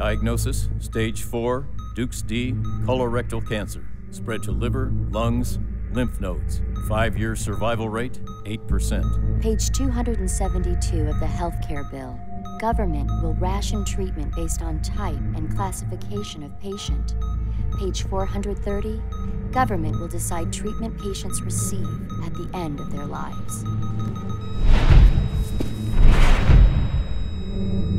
Diagnosis, stage 4, Dukes D, colorectal cancer. Spread to liver, lungs, lymph nodes. 5-year survival rate, 8%. Page 272 of the healthcare bill. Government will ration treatment based on type and classification of patient. Page 430, government will decide treatment patients receive at the end of their lives.